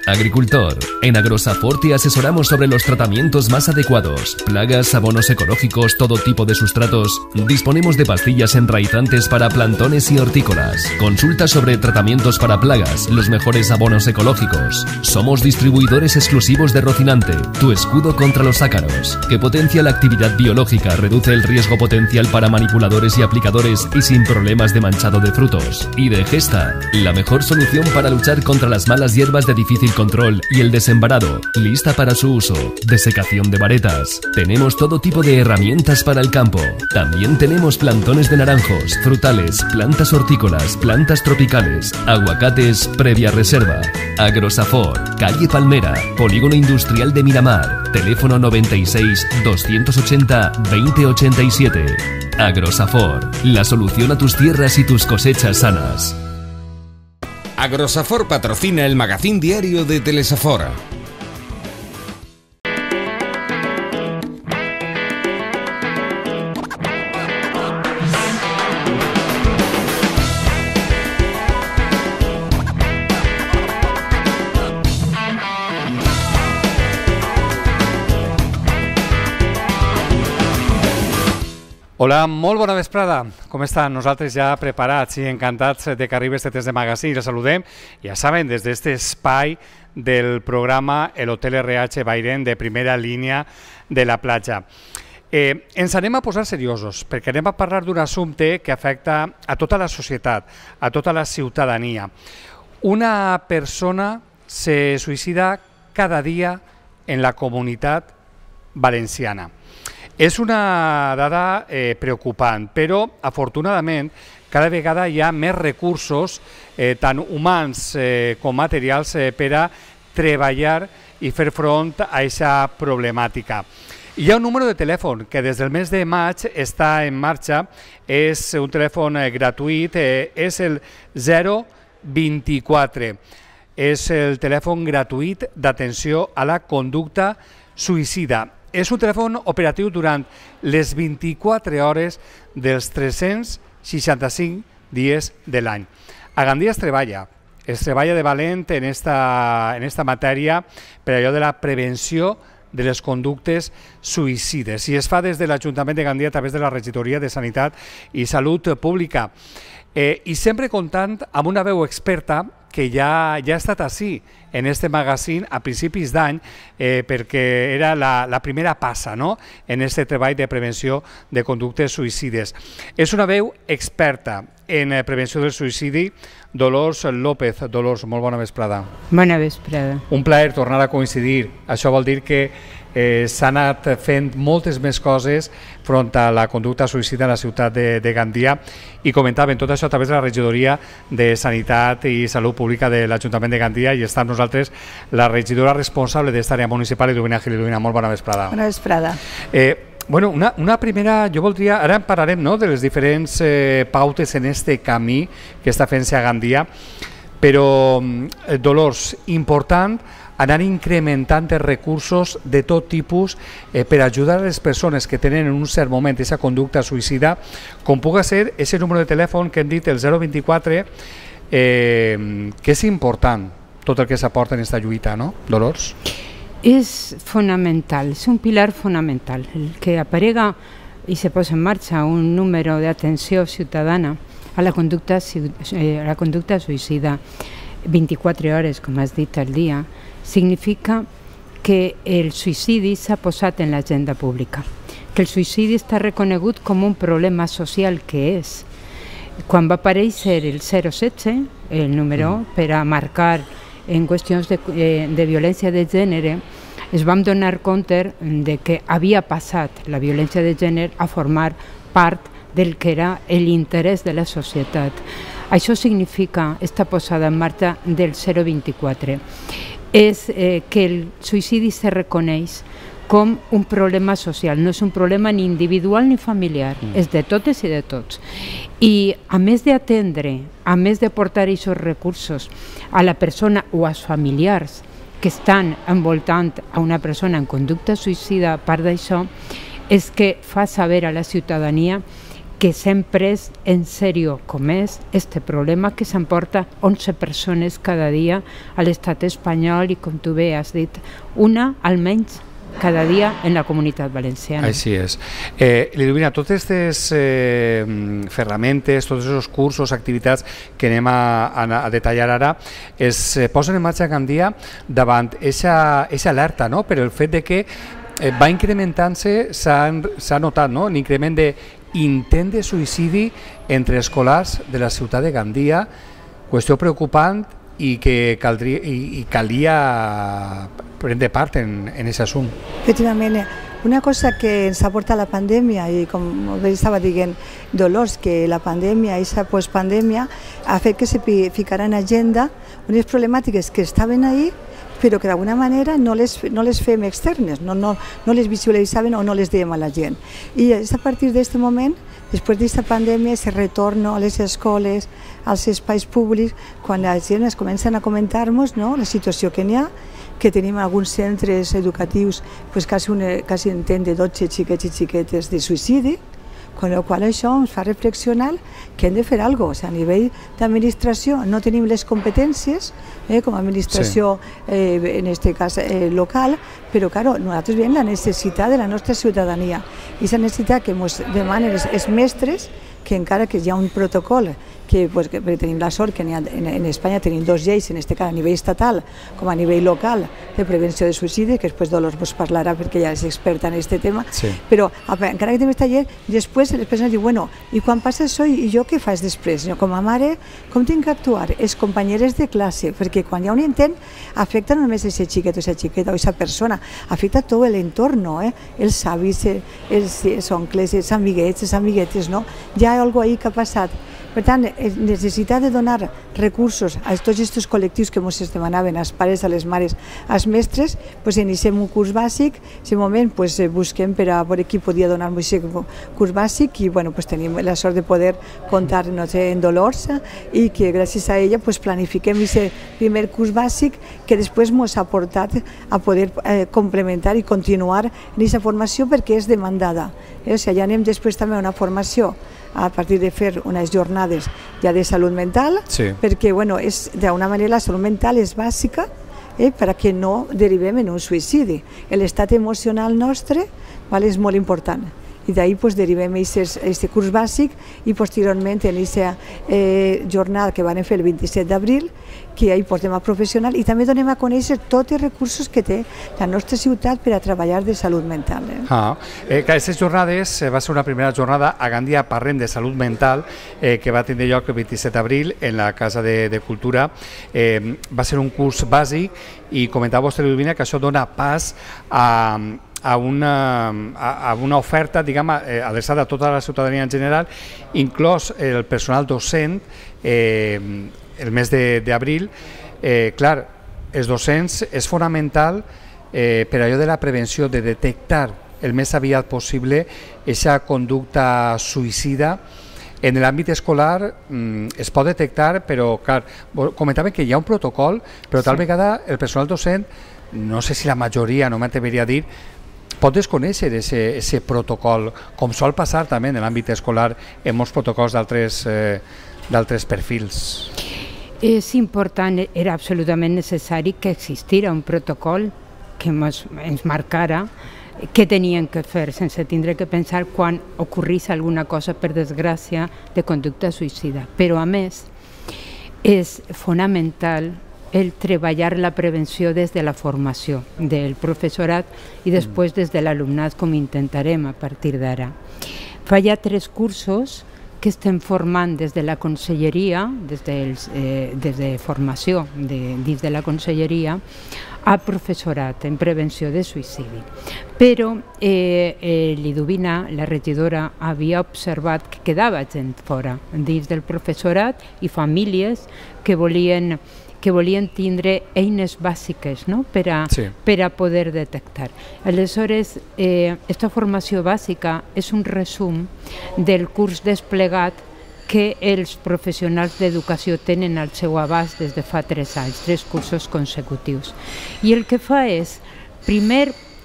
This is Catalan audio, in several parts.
Agricultor. En Agrosafort te asesoramos sobre los tratamientos más adecuados. Plagas, abonos ecológicos, todo tipo de sustratos. Disponemos de pastillas enraizantes para plantones y hortícolas. Consulta sobre tratamientos para plagas, los mejores abonos ecológicos. Somos distribuidores exclusivos de Rocinante, tu escudo contra los ácaros, que potencia la actividad biológica, reduce el riesgo potencial para manipuladores y aplicadores y sin problemas de manchado de frutos. Y de Gesta, la mejor solución para luchar contra las malas hierbas de difícil control y el desembarado, lista para su uso. Desecación de varetas. Tenemos todo tipo de herramientas para el campo. También tenemos plantones de naranjos, frutales, plantas hortícolas, plantas tropicales, aguacates previa reserva. Agrosafort, calle Palmera, Polígono Industrial de Miramar, teléfono 96 280 2087. Agrosafort, la solución a tus tierras y tus cosechas sanas. Agrosafort patrocina el magazín diario de Telesafort. Hola, molt bona vesprada. Com estan? Nosaltres ja preparats i encantats de que arribi este temps de magazín. La saludem, ja saben, des d'aquest espai del programa El Hotel RH Bairén de primera línia de la platja. Ens anem a posar seriosos perquè anem a parlar d'un assumpte que afecta a tota la societat, a tota la ciutadania. Una persona se suïcida cada dia en la comunitat valenciana. És una dada preocupant, però afortunadament cada vegada hi ha més recursos, tant humans com materials, per a treballar i fer front a aquesta problemàtica. Hi ha un número de telèfon que des del mes de maig està en marxa, és un telèfon gratuït, és el 024. És el telèfon gratuït d'atenció a la conducta suïcida. És un telèfon operatiu durant les 24 hores dels 365 dies de l'any. A Gandia es treballa de valent en esta matèria per allò de la prevenció de les conductes suïcides i es fa des de l'Ajuntament de Gandia a través de la Regidoria de Sanitat i Salut Pública i sempre comptant amb una veu experta que ja ha estat així en este magazín a principis d'any perquè era la primera passa en este treball de prevenció de conductes suïcides. És una veu experta en prevenció del suïcidi, Dolors López. Dolors, molt bona vesprada. Bona vesprada. Un plaer tornar a coincidir. Això vol dir que s'han anat fent moltes més coses front a la conducta suïcida a la ciutat de Gandia i comentaven tot això a través de la Regidoria de Sanitat i Salut Pública de l'Ajuntament de Gandia i està amb nosaltres la regidora responsable d'esta àrea municipal, Eduvina Gil. Eduvina, molt bona vesprada. Bona vesprada. Bueno, una primera, jo voldria, ara en parlarem de les diferents pautes en este camí que està fent-se a Gandia, però, Dolors, important anar incrementant els recursos de tot tipus per ajudar a les persones que tenen en un cert moment aquesta conducta suïcida, com puga ser aquest número de telèfon que hem dit, el 024, que és important tot el que s'aporta en aquesta lluita, no, Dolors? És fonamental, és un pilar fonamental. El que aparega i se posa en marxa un número d'atenció ciutadana a la conducta suïcida 24 hores, com has dit, al dia, significa que el suïcidi s'ha posat en l'agenda pública, que el suïcidi està reconegut com un problema social que és. Quan va aparèixer el 016, el número per a marcar en qüestions de violència de gènere, es vam donar compte de que havia passat la violència de gènere a formar part del que era l'interès de la societat. Això significa esta posada en marxa del 024. És que el suïcidi se reconeix com un problema social, no és un problema ni individual ni familiar, és de totes i de tots. I a més d'atendre, a més de portar aquests recursos a la persona o als familiars que estan envoltant a una persona en conducta suïcida, a part d'això, és que fa saber a la ciutadania que s'han pres en sèrio com és este problema que s'emporta 11 persones cada dia a l'estat espanyol i, com tu bé has dit, una almenys cada dia en la Comunitat Valenciana. Així és. Liduvina, totes aquestes ferramentes, tots aquests cursos, activitats que anem a detallar ara, es posen en marxa a Gandia davant aquesta alerta, no? Per el fet de que va incrementant-se, s'ha notat, no? L'increment d'intent de suïcidi entre escolars de la ciutat de Gandia, qüestió preocupant i que calia prendre part en aquest assumpte. Efectivament, una cosa que ens ha portat la pandèmia, i com bé estava dient Dolors, que la pandèmia i la postpandèmia ha fet que se ficara en agenda unes problemàtiques que estaven ahí, però que d'alguna manera no les fem externes, no les visualitzaven o no les dèiem a la gent. I és a partir d'aquest moment, després d'aquesta pandèmia, se retorna a les escoles, als espais públics, quan la gent es comencen a comentar-nos la situació que n'hi ha, que tenim alguns centres educatius quasi un intent de 12 xiquets i xiquetes de suïcidi, amb la qual això ens fa reflexionar que hem de fer alguna cosa. A nivell d'administració no tenim les competències, com a administració, en aquest cas local, però nosaltres veiem la necessitat de la nostra ciutadania i la necessitat que ens demanen els mestres, que encara que hi ha un protocol, perquè tenim la sort que en Espanya tenim 2 lleis, en aquest cas a nivell estatal com a nivell local, de prevenció de suïcidi, que després Dolors vos parlarà perquè ja és experta en aquest tema, però encara que tenim aquesta llei, després les persones diuen, bueno, i quan passa això, i jo què faig després? Com a mare, com tinc que actuar? Els companyeres de classe, perquè quan hi ha un intent, afecta no només aquest xiquet o aquesta xiqueta o aquesta persona, afecta tot l'entorn, els avis, els oncles, els amiguets, les amiguetes, hi ha alguna cosa ahí que ha passat. Per tant, necessitat de donar recursos a tots aquests col·lectius que ens demanaven, als pares, a les mares, als mestres, iniciem un curs bàsic, en aquest moment busquem per a veure qui podia donar-nos aquest curs bàsic i tenim la sort de poder comptar en Dolors i que gràcies a ella planifiquem aquest primer curs bàsic que després ens ha portat a poder complementar i continuar en aquesta formació perquè és demandada. Ja anem després també a una formació a partir de fer unes jornades ja de salut mental, perquè d'alguna manera la salut mental és bàsica perquè no derivem en un suïcidi. L'estat emocional nostre és molt important i d'ahir derivem aquest curs bàsic i posteriorment en aquesta jornada que van fer el 27 d'abril, que ahir portem a professional i també donem a conèixer tots els recursos que té la nostra ciutat per a treballar de salut mental. Aquestes jornades va ser una primera jornada a Gandia parlem de salut mental que va tindre lloc el 27 d'abril en la Casa de Cultura. Va ser un curs bàsic i comentava vostè, Liduvina, que això dona pas a una oferta adreçada a tota la ciutadania en general, inclòs el personal docent el mes d'abril. Clar, els docents és fonamental per allò de la prevenció, de detectar el més aviat possible aquesta conducta suïcida. En l'àmbit escolar es pot detectar, però clar, comentàvem que hi ha un protocol, però tal vegada el personal docent, no sé si la majoria, no m'atreviria a dir, pot desconèixer aquest protocol, com sol passar també en l'àmbit escolar en molts protocols d'altres perfils. És important, era absolutament necessari que existira un protocol que ens marcara què tenien que fer sense tindre que pensar quan ocorrís alguna cosa, per desgràcia, de conducta suïcida. Però a més, és fonamental el treballar la prevenció des de la formació del professorat i després des de l'alumnat, com intentarem a partir d'ara. Fa ja 3 cursos que estem formant des de la conselleria, des de formació dins de la conselleria, a professorat en prevenció de suïcidi. Però Liduvina, la regidora, havia observat que quedava gent fora dins del professorat i famílies que volien tindre eines bàsiques per a poder detectar. Aleshores, aquesta formació bàsica és un resum del curs desplegat que els professionals d'educació tenen al seu abast des de fa 3 anys, 3 cursos consecutius. I el que fa és, primer,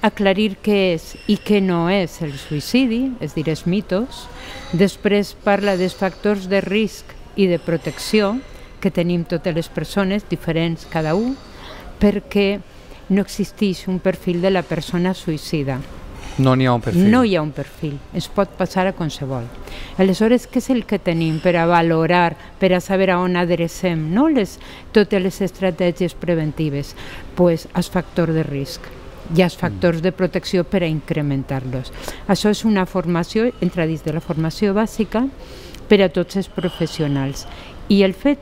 aclarir què és i què no és el suïcidi, és a dir, els mitos. Després parla dels factors de risc i de protecció que tenim totes les persones, diferents cada un, perquè no existeix un perfil de la persona suïcida. No n'hi ha un perfil. No hi ha un perfil, ens pot passar a qualsevol. Aleshores, què és el que tenim per a valorar, per a saber a on adrecem, no totes les estratègies preventives? Doncs els factors de risc i els factors de protecció per a incrementar-los. Això és una formació, entra dins de la formació bàsica per a tots els professionals. I el fet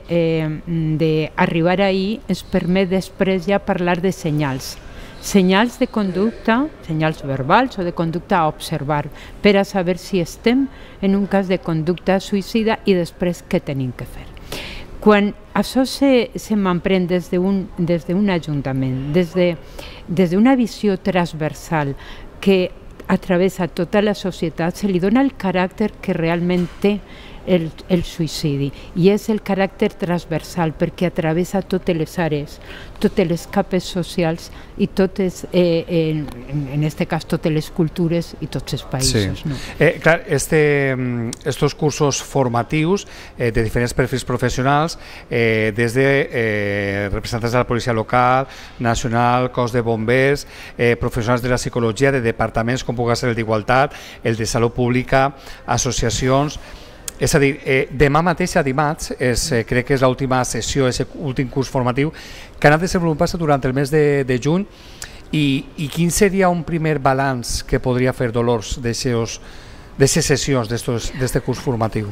d'arribar ahí ens permet després ja parlar de senyals. Senyals de conducta, senyals verbals o de conducta a observar, per a saber si estem en un cas de conducta suïcida i després què tenim que fer. Quan això se m'emprèn des d'un ajuntament, des d'una visió transversal que atravessa tota la societat, se li dona el caràcter que realment té el suïcidi, i és el caràcter transversal perquè travessa totes les àrees, totes les capes socials i totes, en aquest cas, totes les cultures i tots els països. Sí. No? Clar, estos cursos formatius de diferents perfils professionals, des de representants de la policia local, nacional, cos de bombers, professionals de la psicologia, de departaments com pugui ser el d'igualtat, el de salut pública, associacions. És a dir, demà mateix a dimarts, crec que és l'última sessió, és l'últim curs formatiu, que ha anat desenvolupant-se durant el mes de juny, i quin seria un primer balanç que podria fer Dolors d'aquestes sessions, d'aquest curs formatiu?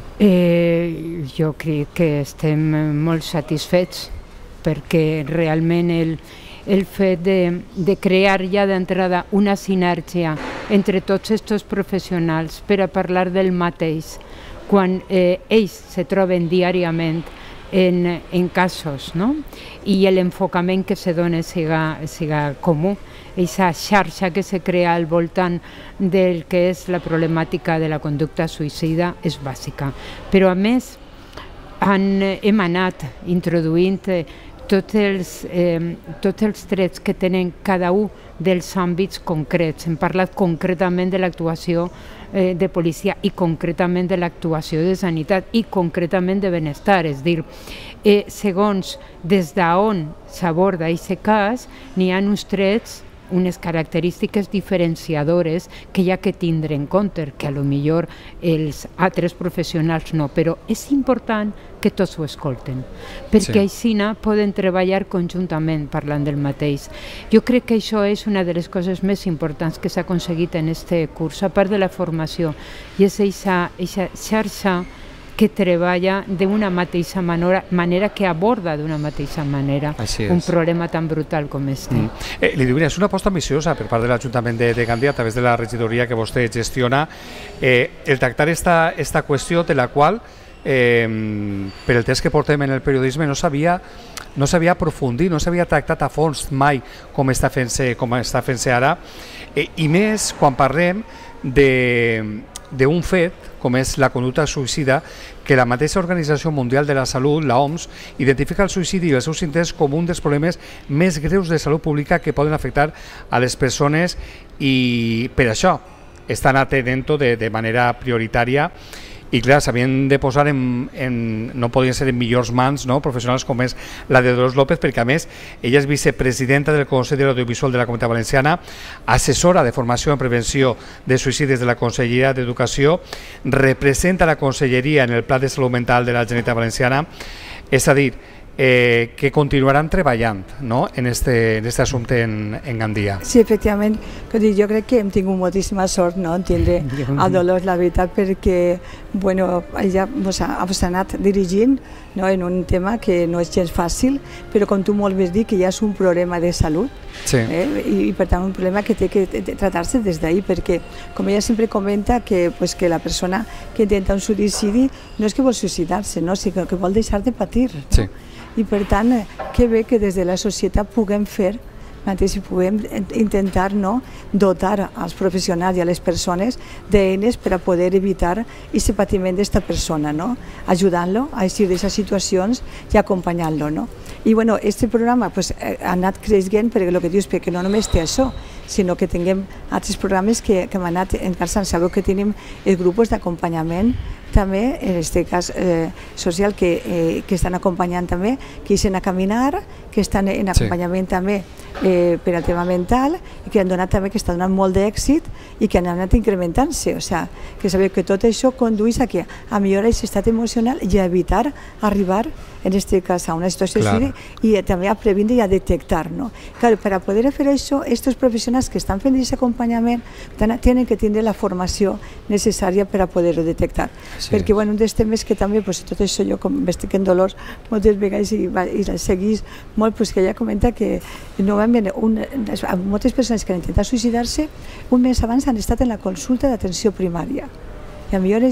Jo crec que estem molt satisfets, perquè realment el fet de crear ja d'entrada una sinergia entre tots aquests professionals per a parlar del mateix, quan ells se troben diàriament en casos, no? I l'enfocament que se dona siga comú, aquesta xarxa que se crea al voltant del que és la problemàtica de la conducta suïcida és bàsica. Però a més hem anat introduint tots els trets que tenen cada un dels àmbits concrets. Hem parlat concretament de l'actuació de policia i concretament de l'actuació de sanitat i concretament de benestar, és a dir, segons des d'on s'aborda aquest cas, n'hi ha uns trets, unes característiques diferenciadores que hi ha que tindre en compte, que potser els altres professionals no, però és important que tots ho escolten, perquè així poden treballar conjuntament parlant del mateix. Jo crec que això és una de les coses més importants que s'ha aconseguit en aquest curs, a part de la formació, i és aquesta xarxa que treballa d'una mateixa manera, que aborda d'una mateixa manera un problema tan brutal com este. Li diu, és una aposta ambiciosa per part de l'Ajuntament de Gandia, a través de la regidoria que vostè gestiona, el tractar esta qüestió de la qual, per el temps que portem en el periodisme, no s'havia aprofundit, no s'havia tractat a fons mai com està fent-se ara, i més quan parlem d'un fet com és la conducta suïcida, que la mateixa Organització Mundial de la Salut, la OMS, identifica el suïcidi i els seus intents com un dels problemes més greus de salut pública que poden afectar a les persones, i per això estan atenent-ho de manera prioritària. I clar, s'havien de posar no podien ser en millors mans, professionals com és la de Dolors López, perquè a més ella és vicepresidenta del Consell de l'Audiovisual de la Comunitat Valenciana, assessora de formació en prevenció de suïcidis de la Conselleria d'Educació, representa la Conselleria en el Pla de Salut Mental de la Generalitat Valenciana, és a dir, que continuaran treballant en aquest assumpte en Gandia. Sí, efectivament. Jo crec que hem tingut moltíssima sort en tindre a Dolors, la veritat, perquè ella ha anat dirigint en un tema que no és gens fàcil, però com tu molt bé has dit, que ja és un problema de salut, i per tant un problema que té que tractar-se des d'ahir, perquè com ella sempre comenta que la persona que intenta un suïcidi no és que vol suïcidar-se, sinó que vol deixar de patir. I per tant, que bé que des de la societat puguem fer mateix si podem intentar dotar als professionals i a les persones d'eines per a poder evitar aquest patiment d'esta persona, ajudant-lo a eixir d'aquestes situacions i acompanyant-lo. I bueno, este programa ha anat creixent perquè el que dius, perquè no només té això, sinó que tinguem altres programes que hem anat encarçant. Sabeu que tenim els grups d'acompanyament també, en aquest cas social, que estan acompanyant també, que eixen a caminar, que estan en acompanyament també per al tema mental, i que han donat també, que està donant molt d'èxit i que han anat incrementant-se. O sigui, que sabeu que tot això condueix a millorar aquest estat emocional i a evitar arribar, en aquest cas, a una situació de suïcidi, i també a previndre i a detectar. Clar, per a poder fer això, aquests professionals que estan fent aquest acompanyament tenen que tindre la formació necessària per a poder-ho detectar. Perquè un dels temes que també, tot això jo com estic en Dolors moltes vegades i la seguís molt, que ella comenta que normalment moltes persones que han intentat suïcidar-se un mes abans han estat en la consulta d'atenció primària. I a millor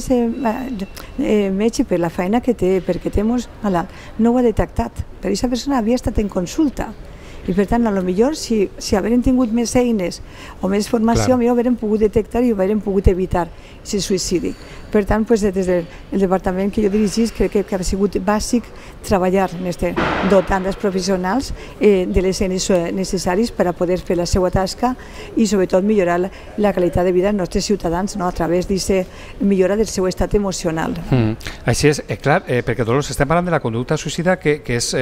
el metge, per la feina que té, perquè té molts malalt, no ho ha detectat, però aquesta persona havia estat en consulta. I per tant, potser si haguérem tingut més eines o més formació, millor haguérem pogut detectar i haguérem pogut evitar aquest suïcidi. Per tant, des del departament que jo dirigís, crec que ha sigut bàsic treballar dotant els professionals de les eines necessàries per a poder fer la seva tasca i sobretot millorar la qualitat de vida dels nostres ciutadans a través d'aquesta millora del seu estat emocional. Així és, clar, perquè Dolors, estem parlant de la conducta suïcida que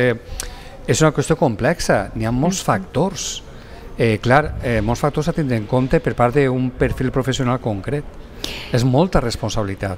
és una qüestió complexa, n'hi ha molts factors. Molts factors a tindre en compte per part d'un perfil professional concret. És molta responsabilitat.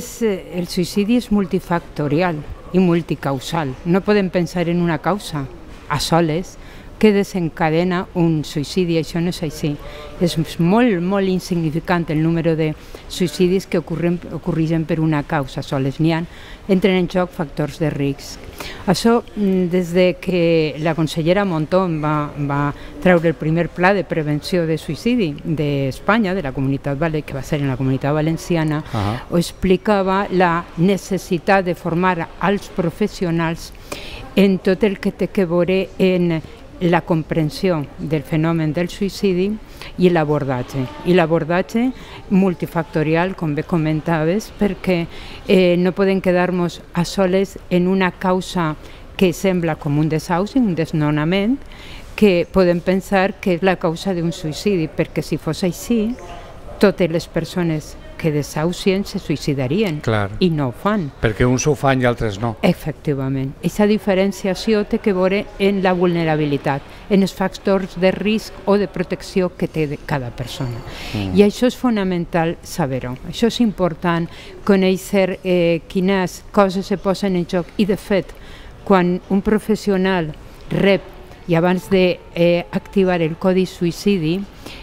El suïcidi és multifactorial i multicausal. No podem pensar en una causa a soles que desencadena un suïcidi, això no és així. És molt, molt insignificant el número de suïcidis que ocorreixen per una causa soles. Entren en joc factors de risc. Això, des que la consellera Montón va treure el primer pla de prevenció de suïcidi d'Espanya, de la comunitat que va ser en la comunitat valenciana, explicava la necessitat de formar als professionals en tot el que té que veure en la comprensió del fenomen del suïcidi i l'abordatge. I l'abordatge multifactorial, com bé comentaves, perquè no podem quedar-nos a soles en una causa que sembla com un desahuci, un desnonament, que podem pensar que és la causa d'un suïcidi, perquè si fos així, totes les persones que desahucien se suïcidarien i no ho fan. Perquè uns ho fan i altres no. Efectivament. Aquesta diferenciació té que veure en la vulnerabilitat, en els factors de risc o de protecció que té cada persona. I això és fonamental saber-ho. Això és important, conèixer quines coses se posen en joc. I de fet, quan un professional rep i abans d'activar el codi suïcidi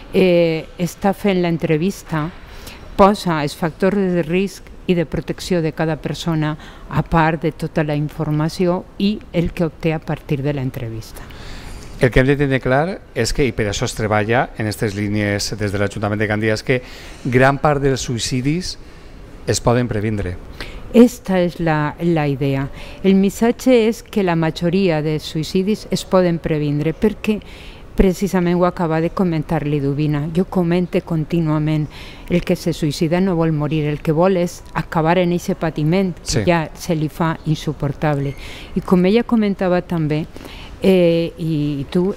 està fent l'entrevista, posa els factors de risc i de protecció de cada persona a part de tota la informació i el que obté a partir de l'entrevista. El que hem de tenir clar és que, i per això es treballa en aquestes línies des de l'Ajuntament de Gandia, és que gran part dels suïcidis es poden previndre. Esta és la idea. El missatge és que la majoria de suïcidis es poden previndre perquè precisament ho acaba de comentar Liduvina. Jo comente contínuament, el que se suïcida no vol morir, el que vol és acabar en aquest patiment que ja se li fa insuportable. I com ella comentava també, i tu,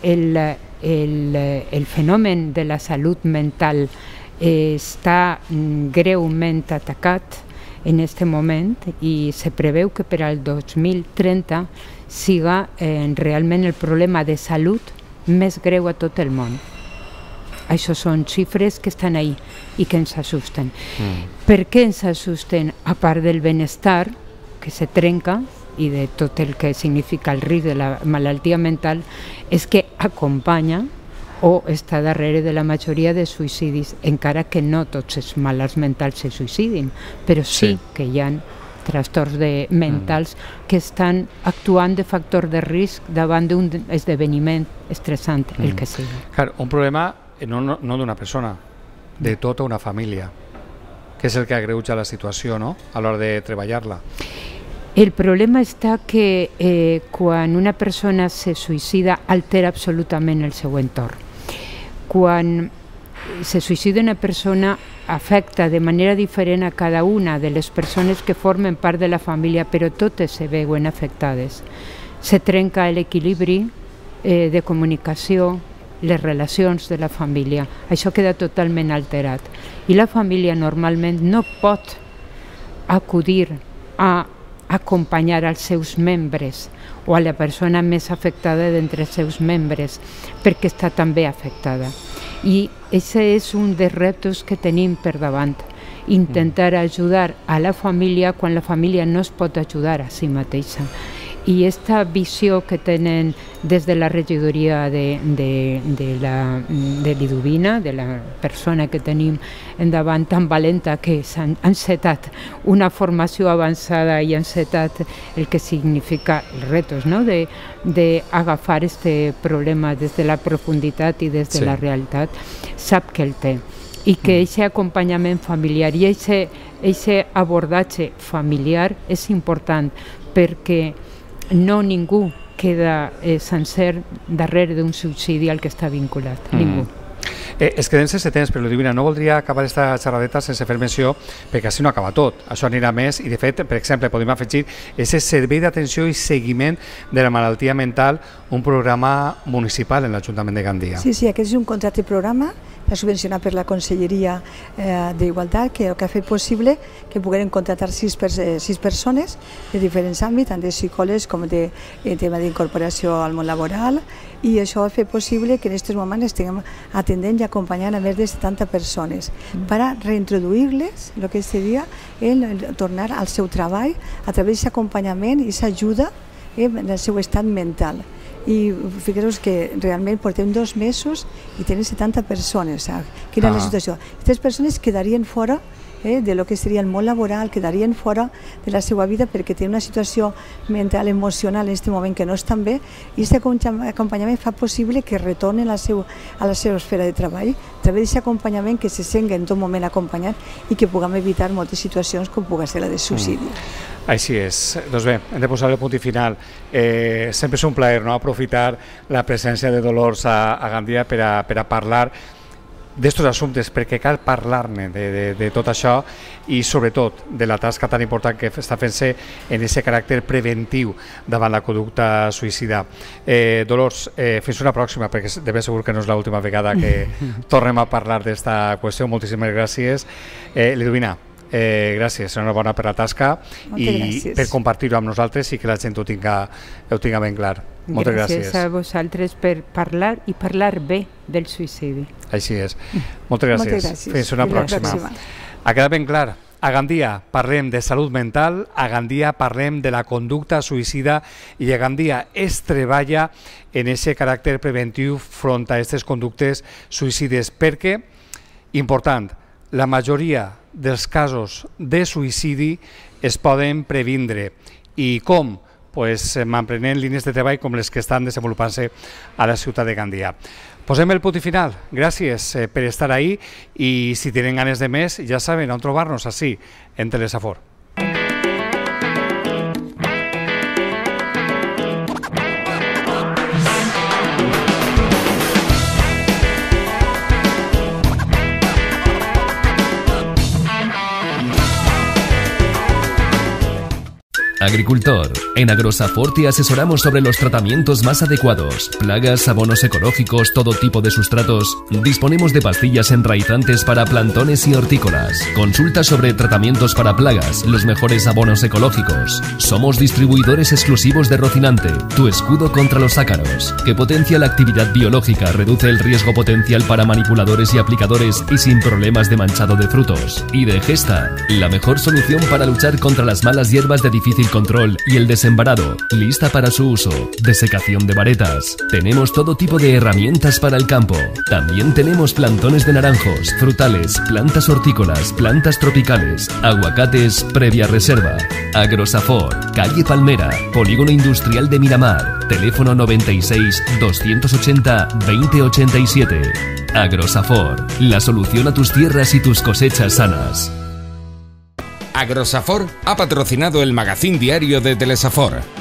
el fenomen de la salut mental està greument atacat en aquest moment i se preveu que per al 2030 siga realment el problema de salut més greu a tot el món. Això són xifres que estan ahí i que ens assusten. Per què ens assusten? A part del benestar que se trenca i de tot el que significa el risc de la malaltia mental, és que acompanya o està darrere de la majoria de suïcidis, encara que no tots els malalts mentals se suïcidin, però sí que hi ha trastorns mentals que estan actuant de factor de risc davant d'un esdeveniment estressant, el que sigui. Clar, un problema no d'una persona, de tota una família, que és el que agreuja la situació, no?, a l'hora de treballar-la. El problema està que quan una persona se suïcida altera absolutament el seu entorn. Quan se suïcida una persona afecta de manera diferent a cada una de les persones que formen part de la família, però totes se veuen afectades. Se trenca l'equilibri de comunicació, les relacions de la família. Això queda totalment alterat. I la família normalment no pot acudir a acompanyar als seus membres o a la persona més afectada d'entre els seus membres, perquè està també afectada. I aquest és un dels reptes que tenim per davant, intentar ajudar a la família quan la família no es pot ajudar a si mateixa. I aquesta visió que tenen des de la regidoria de Liduvina, de la persona que tenim endavant tan valenta, que s'han encetat una formació avançada i han encetat el que significa els retos, no? d'agafar aquest problema des de la profunditat i des de la realitat, sap que el té. I que aquest acompanyament familiar i aquest abordatge familiar és important, perquè no ningú queda sencer darrere d'un suïcidi al que està vinculat, ningú. Es quedem sense temps, però Liduvina, no voldria acabar aquesta xerradeta sense fer menció, perquè així no acaba tot. Això anirà més i, de fet, per exemple, podem afegir aquest servei d'atenció i seguiment de la malaltia mental, un programa municipal en l'Ajuntament de Gandia. Sí, aquest és un contracte programa subvencionat per la Conselleria d'Igualtat, que ha fet possible que puguem contractar 6 persones de diferents àmbits, tant de psicòlegs com de tema d'incorporació al món laboral, i això ha fet possible que en aquests moments estiguem atendent i acompanyant a més de 70 persones per a reintroduir-les, el que seria tornar al seu treball a través d'aquest acompanyament i aquesta ajuda en el seu estat mental. I fixeu-vos que realment portem 2 mesos i tenen 70 persones. Quina és la situació? Aquestes persones quedarien fora de lo que seria el món laboral, quedarien fora de la seva vida perquè tenen una situació mental, emocional en aquest moment que no estan bé, i aquest acompanyament fa possible que retornen a la seva esfera de treball a través d'aquest acompanyament, que se senten en tot moment acompanyat i que puguem evitar moltes situacions com pugui ser la de suïcidi. Així és. Doncs bé, hem de posar el punt final. Sempre és un plaer, no?, aprofitar la presència de Dolors a Gandia per a parlar d'estos assumptes, perquè cal parlar-ne de tot això i sobretot de la tasca tan important que està fent-se en aquest caràcter preventiu davant la conducta suïcida. Dolors, fins una pròxima, perquè de ben segur que no és l'última vegada que tornem a parlar d'esta qüestió. Moltíssimes gràcies. Liduvina, gràcies, enhorabona per la tasca i per compartir-ho amb nosaltres i que la gent ho tinga ben clar. Moltes gràcies. Gràcies a vosaltres per parlar i parlar bé del suïcidi. Així és. Moltes gràcies. Fins una pròxima. Ha quedat ben clar. A Gandia parlem de salut mental, a Gandia parlem de la conducta suïcida i a Gandia es treballa en aquest caràcter preventiu front a aquestes conductes suïcides perquè, important, la majoria dels casos de suïcidi es poden previndre. I com? Pues emprenent línies de treball com les que estan desenvolupant-se a la ciutat de Gandia. Posem el punt i final. Gràcies per estar ahí i si tenen ganes de més, ja saben on trobar-nos, així, en Telesafor. Agricultor. En Agrosafor te asesoramos sobre los tratamientos más adecuados, plagas, abonos ecológicos, todo tipo de sustratos. Disponemos de pastillas enraizantes para plantones y hortícolas. Consulta sobre tratamientos para plagas, los mejores abonos ecológicos. Somos distribuidores exclusivos de Rocinante, tu escudo contra los ácaros, que potencia la actividad biológica, reduce el riesgo potencial para manipuladores y aplicadores y sin problemas de manchado de frutos. Y de Gesta, la mejor solución para luchar contra las malas hierbas de difícil control y el desembarado, lista para su uso. Desecación de varetas. Tenemos todo tipo de herramientas para el campo. También tenemos plantones de naranjos, frutales, plantas hortícolas, plantas tropicales, aguacates previa reserva. Agrosafor, calle Palmera, Polígono Industrial de Miramar, teléfono 96 280 2087. Agrosafor, la solución a tus tierras y tus cosechas sanas. Agrosafor ha patrocinado el magazín diario de Telesafor.